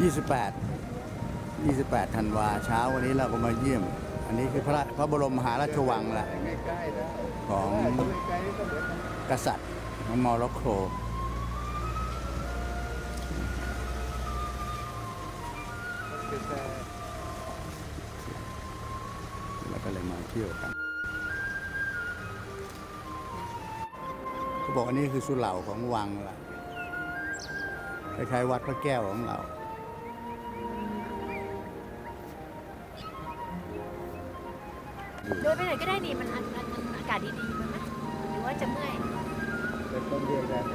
28 ธันวาเช้าวันนี้เราก็มาเยี่ยมอันนี้คือพระบรมมหาราชวังแหละของกษัตริย์ของโมร็อกโกแล้วก็เลยมาเที่ยวกันเขาบอกอันนี้คือสุเหร่าของวังล่ะคล้ายๆวัดพระแก้วของเราเดินไปไหนก็ได้นี่มันอากาศดีๆมันไหมหรือว่าจะเมื่อยเป็นต้นเดียวกัน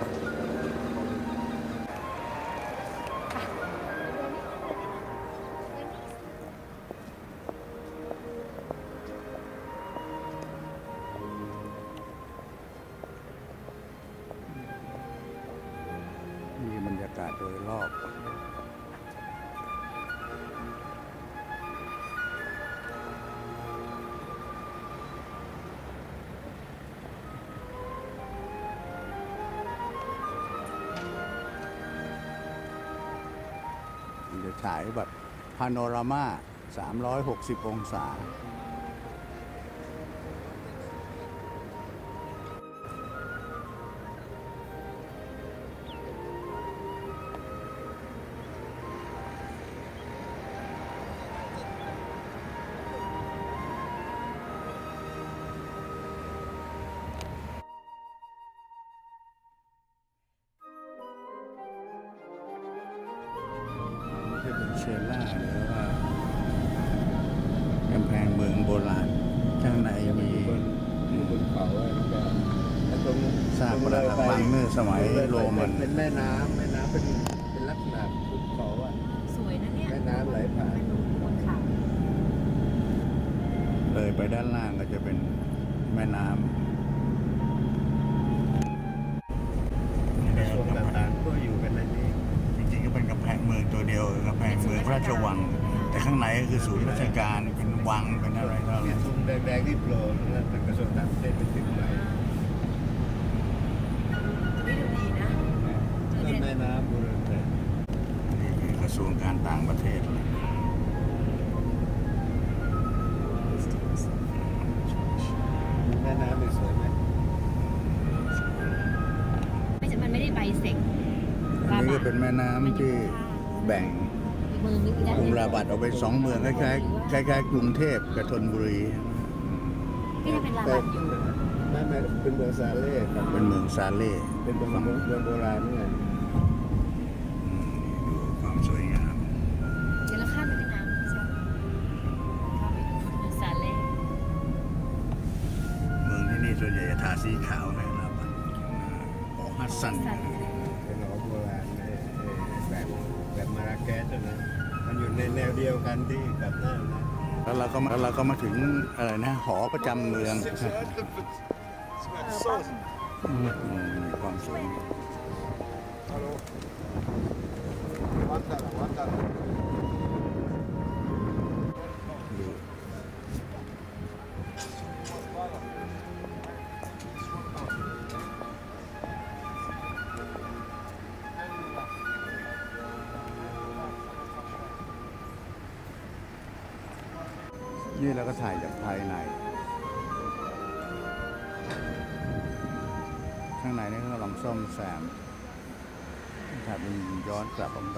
มีบรรยากาศโดยรอบจะฉายแบบพาโนรามา360 องศาเป็นเชลล่าหรือว่ากำแพงเมืองโบราณข้างในมีบนเขาแล้วตรงสร้างปรักหักพังเมื่อสมัยโรมันเป็นแม่น้ำเป็นลักษณะภูเขาสวยนะเนี่ยแม่น้ำไหลผ่านบนเขาเลยไปด้านล่างก็จะเป็นแม่น้ำกระทรวงต่างๆก็อยู่กันในนี้จริงๆก็เป็นกำแพงเมืองตัวเดียวกำแพงเมืองพระราชวังแต่ข้างในก็คือศูนย์ราชการเป็นวังเป็นอะไรก็แล้วซุ้มแดงๆที่โผล่นั่นเป็นกระทรวงต่างประเทศเป็นถึงไหนไม่ดูดีนะนั่นแม่น้ำบุรีรัมย์นี่คือกระทรวงการต่างประเทศเลยแม่น้ำสวยไหมมันไม่ได้ใบเสกอันนี้ก็เป็นแม่น้ำที่แบ่งกรุงราบัตออกเป็น2 เมืองคล้ายๆกรุงเทพกับธนบุรีที่จะเป็นราบัตอยู่ไม่เป็นเมืองซาเล่ครับเป็นเมืองซาเล่เป็นเมืองโบราณนี่ไงดูความสวยงามเดี๋ยวเราข้ามไปแม่น้ำใช่ข้ามไปดูเมืองซาเล่เมืองที่นี่ส่วนใหญ่จะทาสีขาวให้ราบัตหอฮัสซันเป็นหอโบราณแบบมาราเกสนะมันอยู่ในแนวเดียวกันที่กับนั่นนะแล้วเราก็มาถึงอะไรนะหอประจำเมืองมีความสวยนี่เราก็ถ่ายจากภายในข้างในนี่ก็ลองซ่อมแซมถ่ายเป็นย้อนกลับออกไป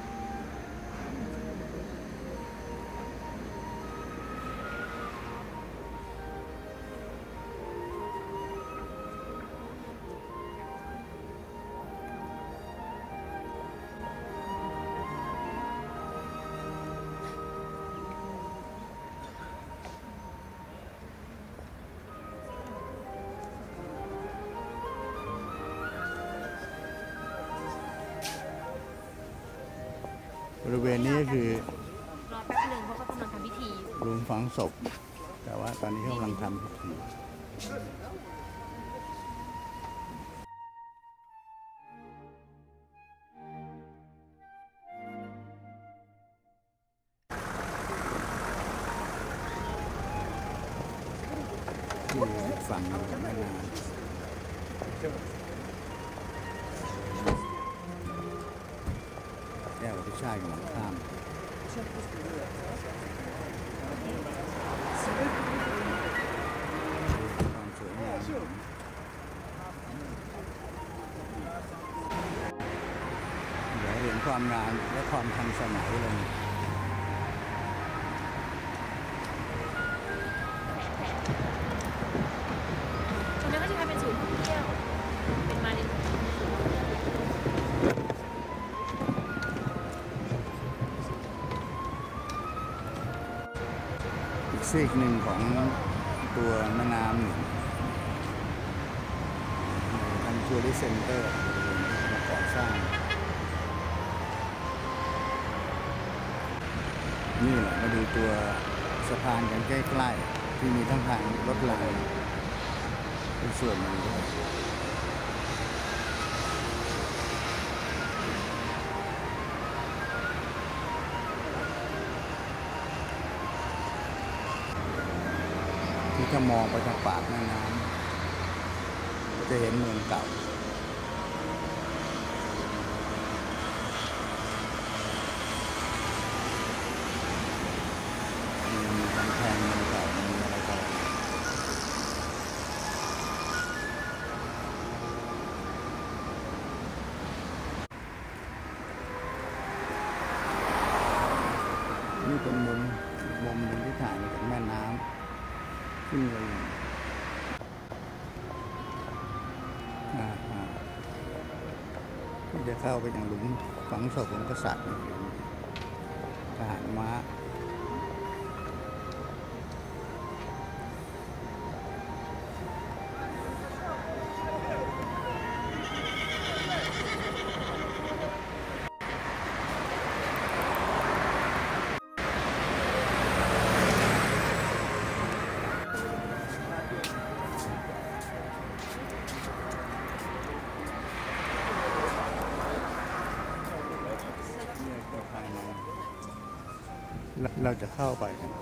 บริเวณนี้คือรอแป๊บนึงเพราะเขากำลังทำพิธีหลุมฝังศพแต่ว่าตอนนี้เขากำลังทำพิธีที่ฝั่งแม่น้ำแก้วพิชาติกำลังข้ามความสวยงามเดี๋ยวเห็นความงามและความทันสมัยเลยตรงนั้นก็จะกลายเป็นศูนย์ท่องเที่ยวเป็นมารินอีกซีกหนึ่งของตัวแม่น้ำหนึ่งทางทัวริสต์เซ็นเตอร์มาก่อสร้างนี่แหละมาดูตัวสะพานกันใกล้ๆที่มีทั้งทางรถรางเป็นส่วนหนึ่งด้วยที่ถ้ามองไปทางปากแม่น้ำก็จะเห็นเมืองเก่ามีกำแพงเมืองเก่ามีอะไรต่อนี่เป็นมุมหนึ่งที่ถ่ายมาจากแม่น้ำขึ้นเลยที่จะเข้าไปอย่างหลุมฝังศพของกษัตริย์ทหารม้าเราจะเข้าไปกัน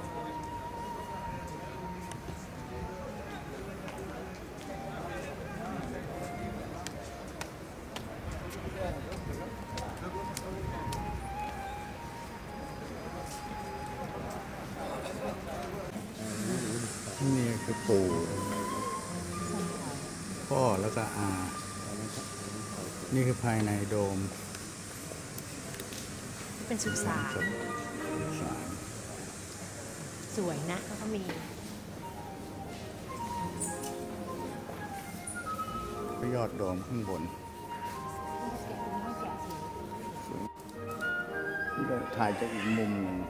นี่คือปู่พ่อแล้วก็อานี่คือภายในโดมเป็นสุสาน สวยนะเขาก็มียอดโดมข้างบนถ่ายจากอีกมุมหนึ่ง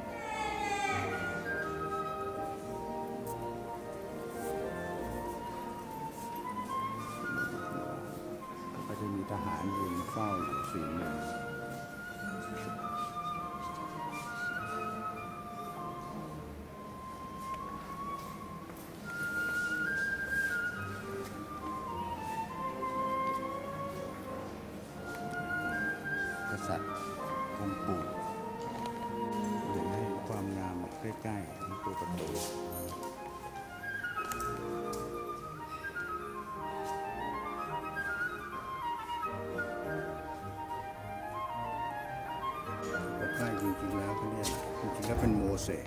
ก็จะมีทหารยืนเฝ้าอยู่4 มุมกษัตริย์องค์ปู่เห็นให้ความงามใกล้ๆที่ตัวประตูใกล้จริงๆแล้วเขาเรียกจริงๆแล้วเป็นโมเสก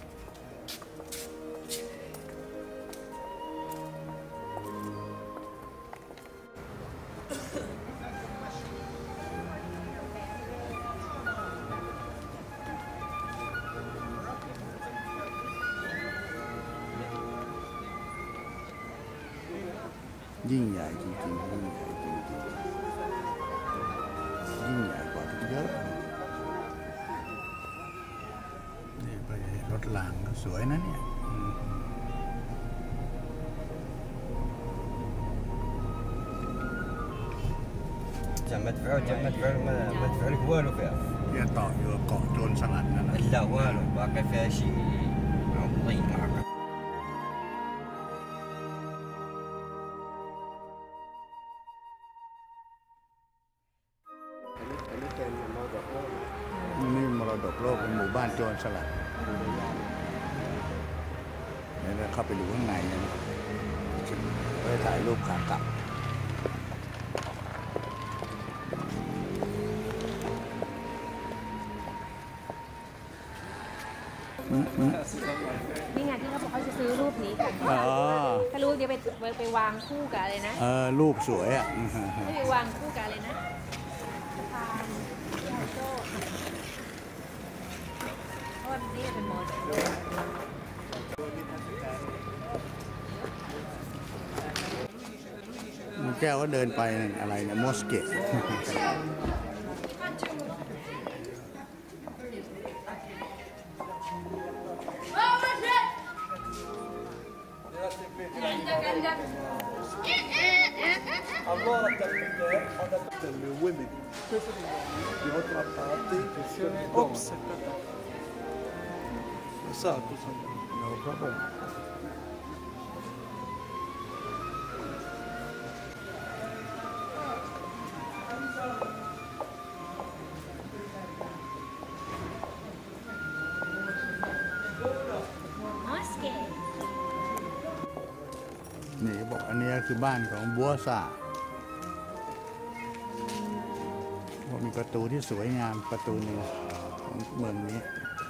ยิ่งใหญ่จริงๆยิ่งใหญ่จริงๆยิ่งใหญ่กว่าที่เยอะนี่ไปรถรางก็สวยนะเนี่ย مدفع لك والو فيها ที่จะต่ออยู่กับเกาะโจรสลัดนั่นนะ لا والو باقي فيها شيء الله معك นี่มรดกโลกเป็นหมู่บ้านโจรสลัดเดี๋ยวเราเข้าไปดูข้างในกันไปถ่ายรูปขากลับซื้อรูปนี้ค่ะอ๋อถ้ารูปนี้ไปวางคู่กับอะไรนะรูปสวยอ่ะไม่ไปวางคู่กับอะไรนะสะพานยาโจ้เพราะว่านี่เป็นมอสโลแก้วก็เดินไปอะไรเนี่ยมอสเกต women. L'autre partie, hop, c'est ça, tout simplement. No problem. มอสเกตนี่บอกอันนี้คือบ้านของบัวซามีประตูที่สวยงามประตูหนึ่งของเมืองนี้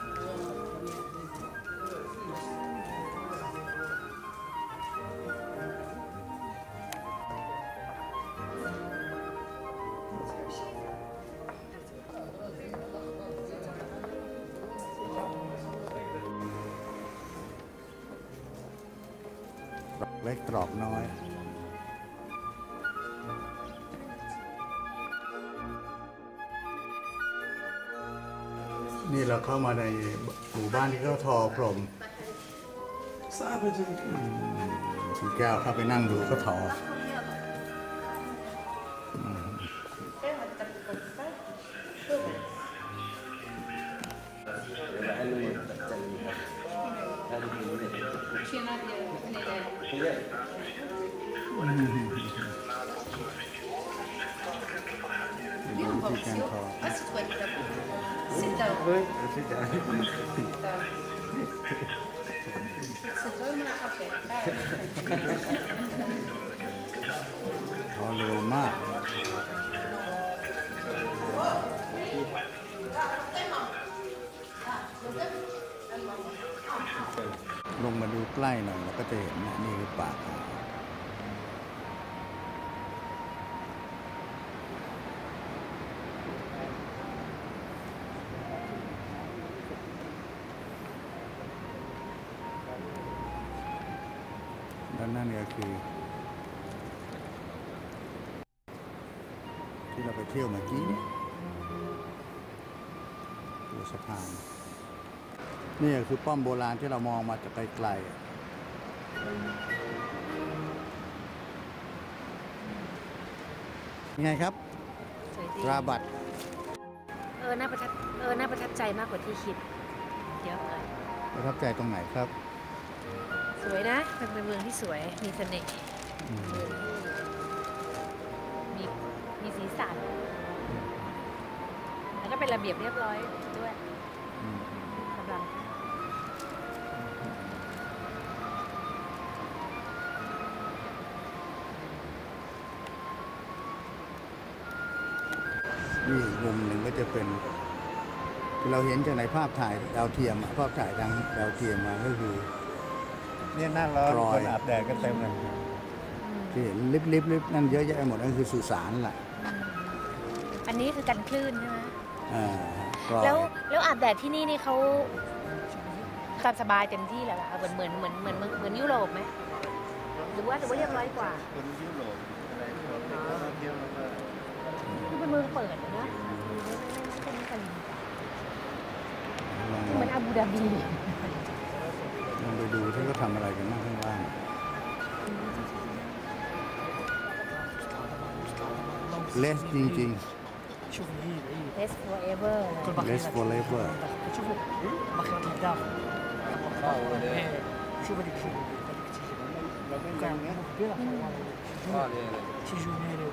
ตรอกเล็กตรอกน้อยนี่เราเข้ามาในหมู่บ้านที่เขาทอพรม Ça veut dire คุณแก้วเข้าไปนั่งดูเขาทอ ดูวิธีการทอ Oui, c'est ça. ทอเร็วมากลงมาดูใกล้หน่อยเราก็จะเห็นนะนี่คือปากอ่าวด้านหน้านี่ก็คือ ที่เราไปเที่ยวเมื่อกี้เนี่ยตัวสะพานนี่คือป้อมโบราณที่เรามองมาจากไกลๆยังไงครับสวยดีราบัตน่าประทับใจมากกว่าที่คิดเยอะเลยประทับใจตรงไหนครับสวยนะเป็นเมืองที่สวยมีเสน่ห์มีสีสันแล้วก็เป็นระเบียบเรียบร้อยด้วยกำลังนี่อีกมุมหนึ่งก็จะเป็นที่เราเห็นจากในภาพถ่ายดาวเทียมภาพถ่ายทางดาวเทียมมาก็คือเนี่ยหน้าร้อนรอยคนอาบแดดกันเต็มเลยที่เห็นลิบๆนั่นเยอะแยะไปหมดนั่นคือสุสานแหละอันนี้คือกันคลื่นใช่ไหมรอยแล้วอาบแดดที่นี่เขาตามสบายเต็มที่แล้วล่ะเหมือนยุโรปไหมหรือว่าเรียบร้อยกว่าคนยุโรปอะไรคนมาเที่ยวแล้วก็ที่เป็นเมืองเปิดนะเหมือนอาบูดาบีลองไปดูที่เขาทำอะไรกันบ้างข้างล่างเลสจริง Less forever ๆ Less forever شوفوا بخيرات الداخل شوف هذيك شوف كان كبيره شي جونيري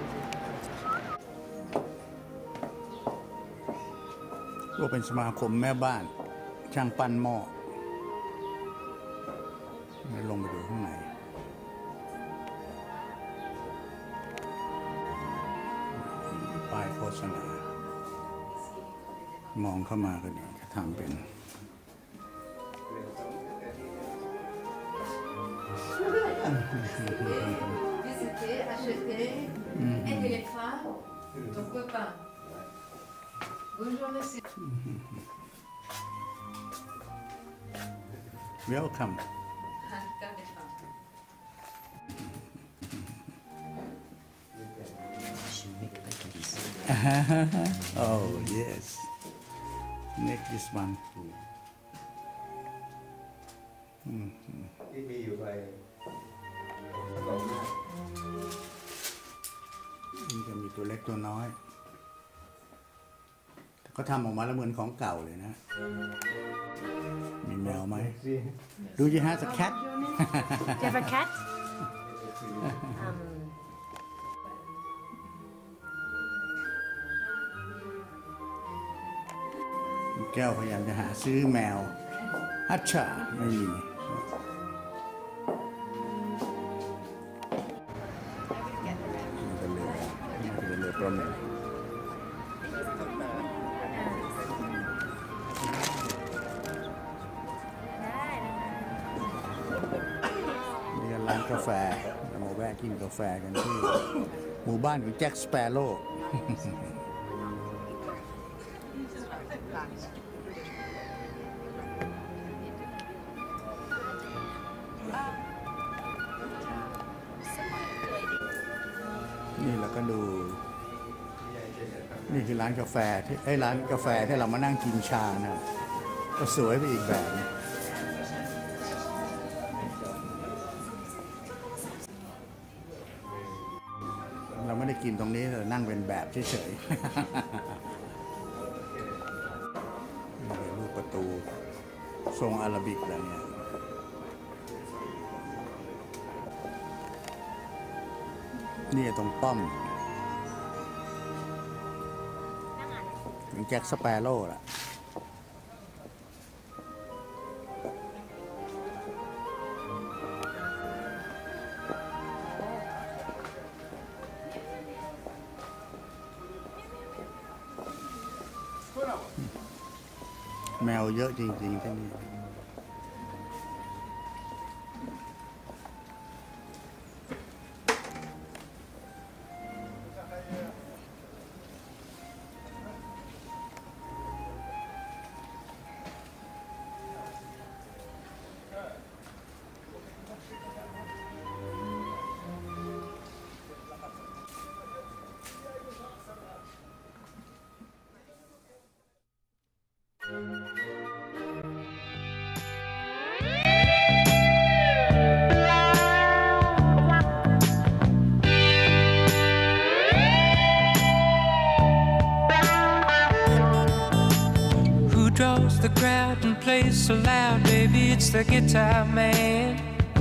ก็เป็นสมาคมแม่บ้าน ช่างปั้นหม้อลงไปดูข้างในป้ายโฆษณามองเข้ามาก็เนี่ยจะทำเป็น visiter, acheter, aider les femmes, ton copain. Bonjour monsieur. Welcome. Handicap des femmes. Oh yes. Next this one. ที่มีอยู่ไปนี่จะมีตัวเล็กตัวน้อยแต่ก็ทำออกมาแล้วเหมือนของเก่าเลยนะ มีแมวไหม Do you have a cat? Do you have a cat? Um, แก้วพยายามจะหาซื้อแมวฮัชชาไม่มี มันเป็นเรือปลาหมึกนี่ร้านกาแฟเรามาแวะกินกาแฟกันที่หมู่บ้านของแจ็คสเปโร่ นี่เราก็ดู นี่คือร้านกาแฟที่ร้านกาแฟที่เรามานั่งกินชานะก็สวยไปอีกแบบนึงเราไม่ได้กินตรงนี้เรานั่งเป็นแบบเฉยๆ นี่รูปประตูทรงอาราบิกอะไรเนี่ยนี่ตรงป้อมถึงแจ็คสเปโร่ล่ะแมวเยอะจริงๆที่นี่ Draws the crowd and plays so loud, baby, it's the guitar man.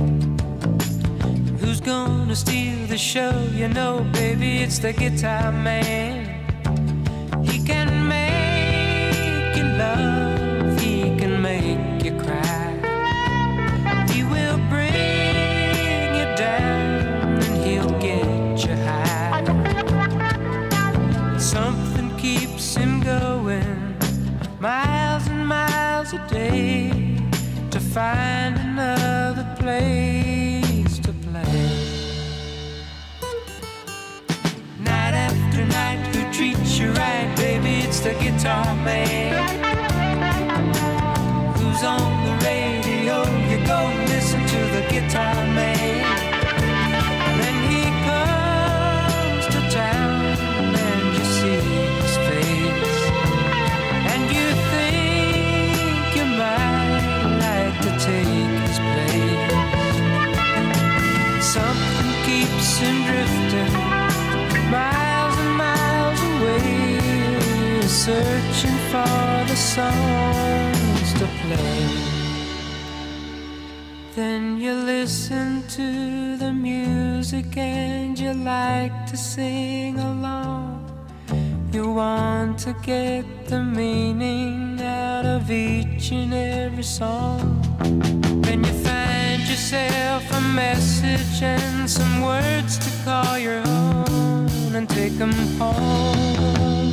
Who's gonna steal the show? You know, baby, it's the guitar man. He can make you love, he can make you cry. He will bring you down and he'll get you high. Something keeps him going miles and miles a day to find another place to play. Night after night, who treats you right, baby, it's the guitar man. Who's on the radio, you go listen to the guitar man. When he comes to town and you see his face, and you think you might like to take his place. Something keeps him drifting miles and miles away, searching for the songs to play. Then you listen to the music and you like to sing along. You want to get the meaning out of each and every song. Then you find yourself a message and some words to call your own and take them home.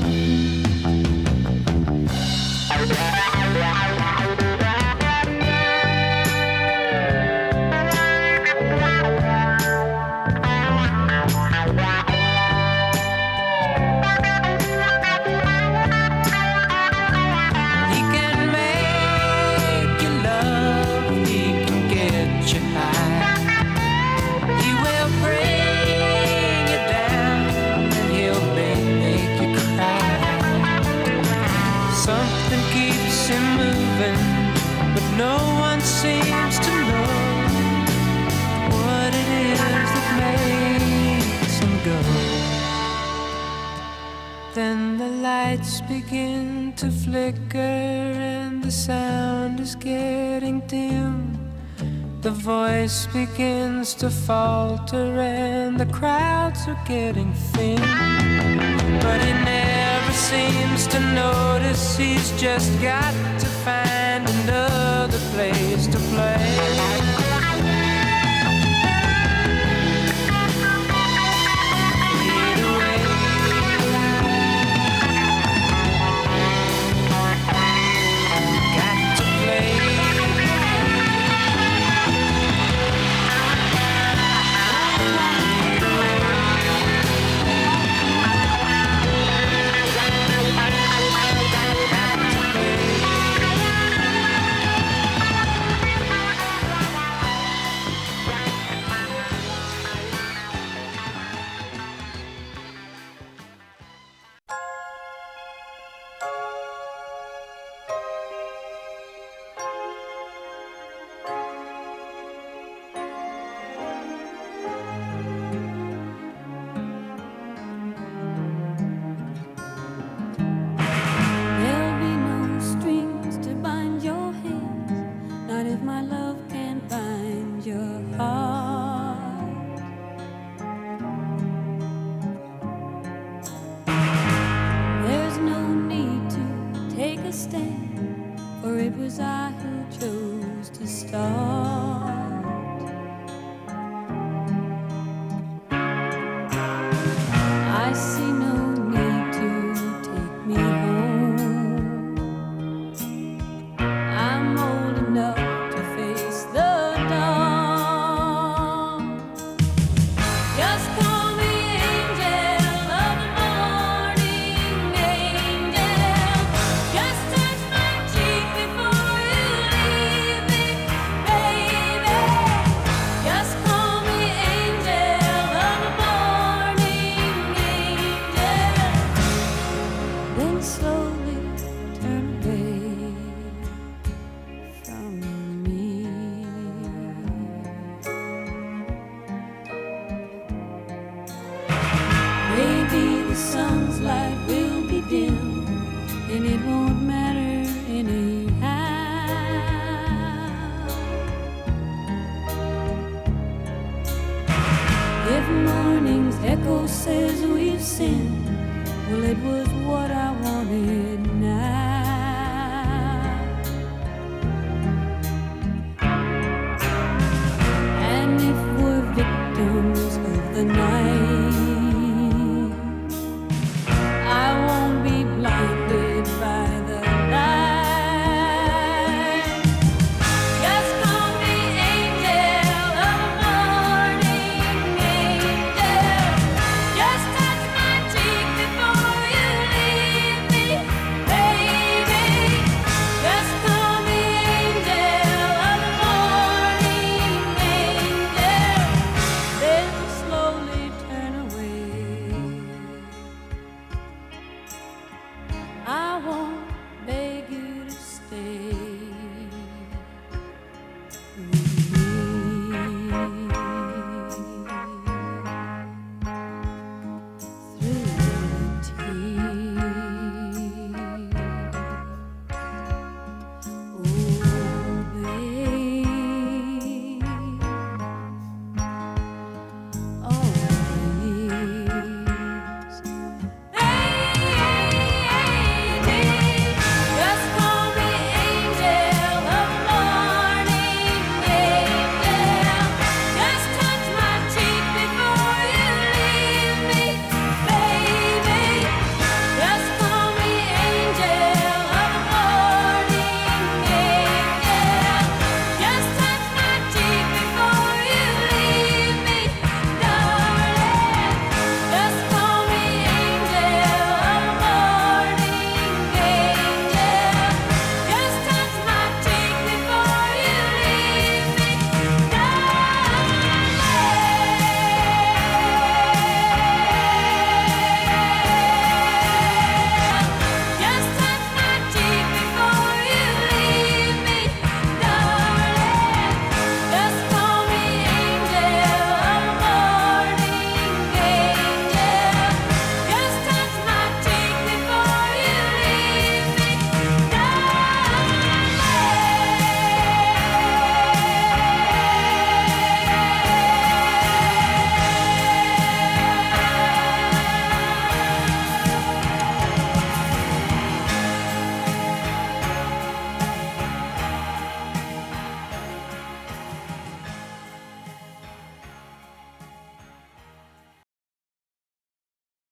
get you high. He will bring you down and he'll make you cry. Something keeps him moving, but no one seems to know what it is that makes him go. Then the lights begin to flicker and the sound is getting dim. The voice begins to falter and the crowds are getting thin. But he never seems to notice he's just got to find another place to play. For it was I who chose to start. I see no need to take me home. I'm old enough to face the dawn. Just call me angel of the morning, angel. Just touch my cheek before you leave me, baby. Just call me angel of the morning, angel. Then slowly turn away from me. Maybe the sun's light will be dim, and it won't matter anyhow. If morning's echo says we've sinned, well, it was what I wanted